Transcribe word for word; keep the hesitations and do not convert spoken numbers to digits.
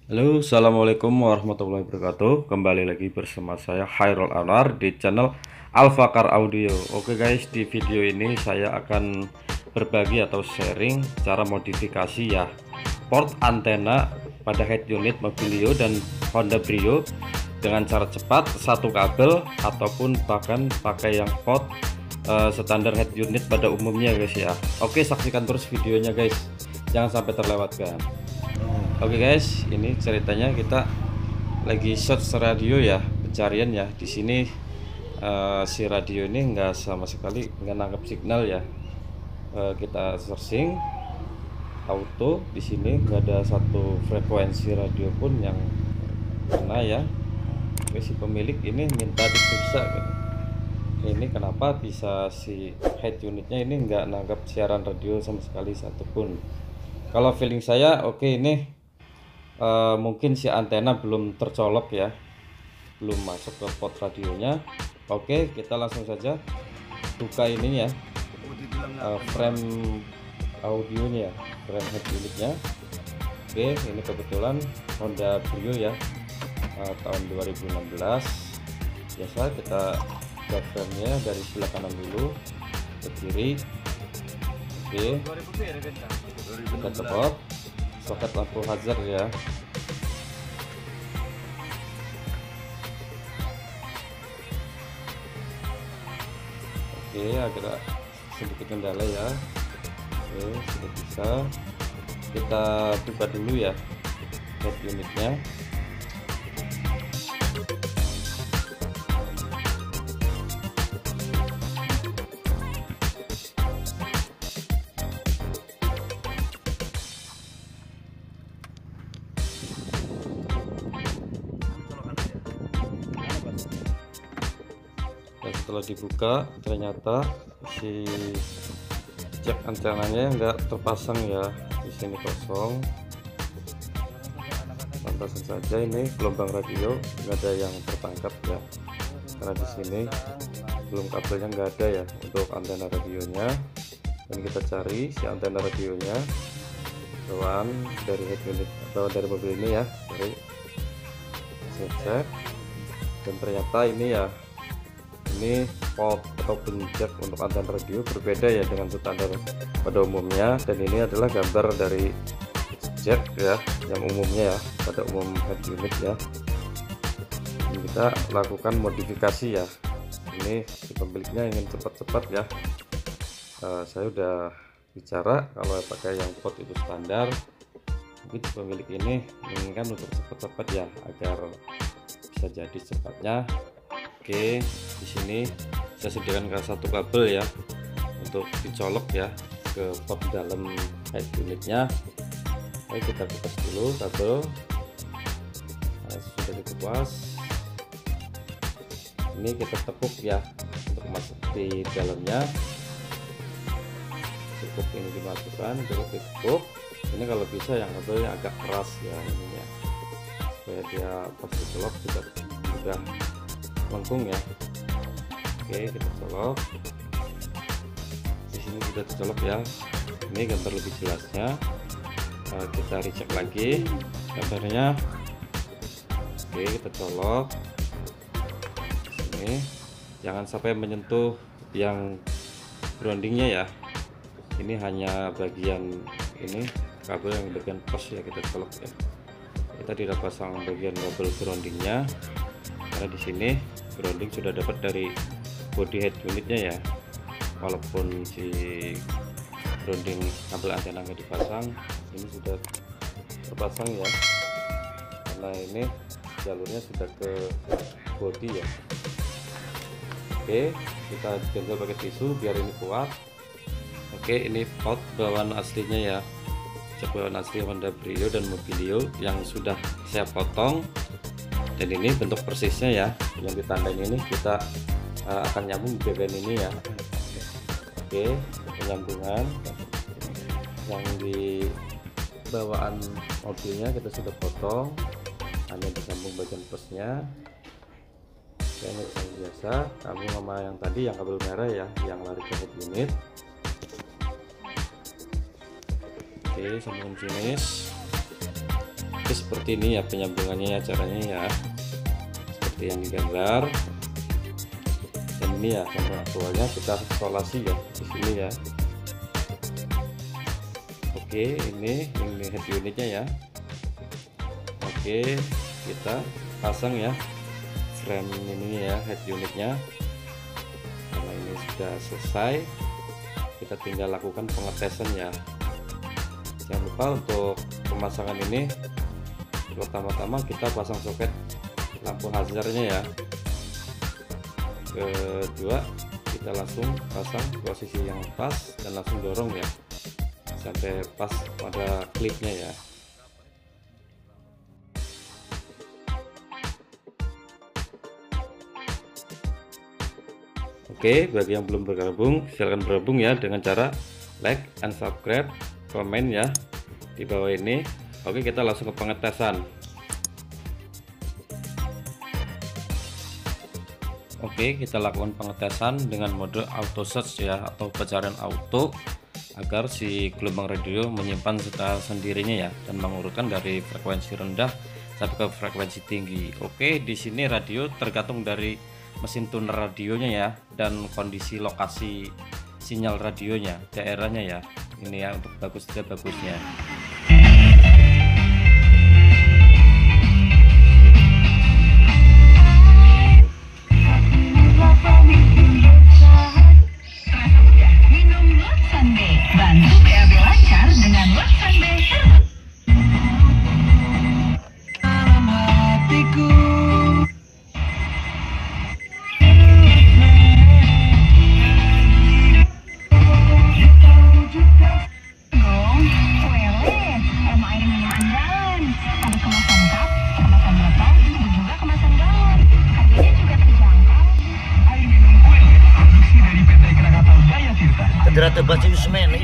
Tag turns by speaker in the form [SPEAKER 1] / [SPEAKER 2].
[SPEAKER 1] Halo, assalamualaikum warahmatullahi wabarakatuh. Kembali lagi bersama saya Khairul Anwar di channel Alfakar Audio. Oke guys, di video ini saya akan berbagi atau sharing cara modifikasi ya port antena pada head unit Mobilio dan Honda Brio dengan cara cepat, satu kabel ataupun bahkan pakai yang port uh, standar head unit pada umumnya guys ya. Oke, saksikan terus videonya guys, jangan sampai terlewatkan. Oke guys, ini ceritanya kita lagi search radio ya, pencarian ya. Di sini uh, si radio ini enggak sama sekali nggak nangkep signal ya. Uh, kita searching auto, di sini nggak ada satu frekuensi radio pun yang kena ya. Oke, si pemilik ini minta diperiksa gitu. Ini kenapa bisa si head unitnya ini nggak nangkep siaran radio sama sekali satupun. Kalau feeling saya oke, ini Uh, mungkin si antena belum tercolok ya, belum masuk ke port radionya. Oke, kita langsung saja buka ini ya, uh, frame audionya ya, frame head unitnya. Oke, ini kebetulan Honda Brio ya, uh, tahun dua ribu enam belas. Biasa kita buka frame-nya dari sebelah kanan dulu ke kiri. Oke, kita copot soket lampu hazard ya. Oke, agak sedikit kendala ya. Oke, sudah bisa. Kita buka dulu ya head unitnya. Dan setelah dibuka ternyata si jack antenanya nggak terpasang ya, di sini kosong. Pantasan saja ini gelombang radio nggak ada yang tertangkap ya, karena di sini belum kabelnya nggak ada ya untuk antena radionya. Dan kita cari si antena radionya bawaan dari head unit atau dari mobil ini ya, dari cek. Dan ternyata ini ya, ini port ataupun jack untuk antena radio berbeda ya dengan standar pada umumnya. Dan ini adalah gambar dari jack ya yang umumnya ya, pada umum head unit ya. Ini kita lakukan modifikasi ya. Ini si pemiliknya ingin cepat-cepat ya. Uh, saya udah bicara kalau pakai yang port itu standar, mungkin pemilik ini menginginkan untuk cepat-cepat ya, agar bisa jadi cepatnya. Oke, di sini saya sediakan satu kabel ya untuk dicolok ya ke port dalam head unitnya. Oke, kita kupas dulu kabel. Nah, sudah dikupas, ini kita tekuk ya untuk masuk di dalamnya. Cukup ini dimasukkan, cukup ditekuk. Ini kalau bisa yang kabelnya agak keras ya, ini ya, supaya dia pas dicolok juga mudah melengkung ya. Oke, kita colok. Di sini sudah tercolok ya. Ini gambar lebih jelasnya. Nah, kita recheck lagi gambarnya. Oke, kita colok. Ini jangan sampai menyentuh yang groundingnya ya. Ini hanya bagian ini kabel yang bagian pos ya, kita colok ya. Kita tidak pasang bagian kabel groundingnya, karena di sini grounding sudah dapat dari body head unitnya ya. Walaupun si grounding kabel antena nggak dipasang, ini sudah terpasang ya, karena ini jalurnya sudah ke body ya. Oke, kita ganjel pakai tisu biar ini kuat. Oke, ini port bawaan aslinya ya, cek bawaan asli Honda Brio dan Mobilio yang sudah saya potong. Dan ini bentuk persisnya ya, yang ditandain ini kita uh, akan nyambung di bagian ini ya. Oke, penyambungan yang di bawaan mobilnya kita sudah potong, hanya disambung bagian plusnya. Oke, ini disambung biasa, sambung sama yang tadi yang kabel merah ya, yang lari ke head unit. Oke, sambungan finish. Oke, seperti ini ya penyambungannya ya, caranya ya seperti yang digambar. Dan ini ya kamera aktualnya kita isolasi ya di sini ya. Oke, ini ini head unitnya ya. Oke, kita pasang ya frame ini ya, head unitnya. Karena ini sudah selesai, kita tinggal lakukan pengetesan ya. Jangan lupa untuk pemasangan ini, pertama-tama kita pasang soket lampu hazardnya ya. Kedua, kita langsung pasang posisi yang pas dan langsung dorong ya sampai pas pada klipnya ya. Oke, bagi yang belum bergabung silahkan bergabung ya dengan cara like and subscribe, komen ya di bawah ini. Oke, kita langsung ke pengetesan. Oke, kita lakukan pengetesan dengan mode auto search ya, atau pencarian auto, agar si gelombang radio menyimpan secara sendirinya ya, dan mengurutkan dari frekuensi rendah sampai ke frekuensi tinggi. Oke, di sini radio tergantung dari mesin tuner radionya ya, dan kondisi lokasi sinyal radionya, daerahnya ya. Ini ya untuk bagus tidak bagusnya.
[SPEAKER 2] Ternyata baju semen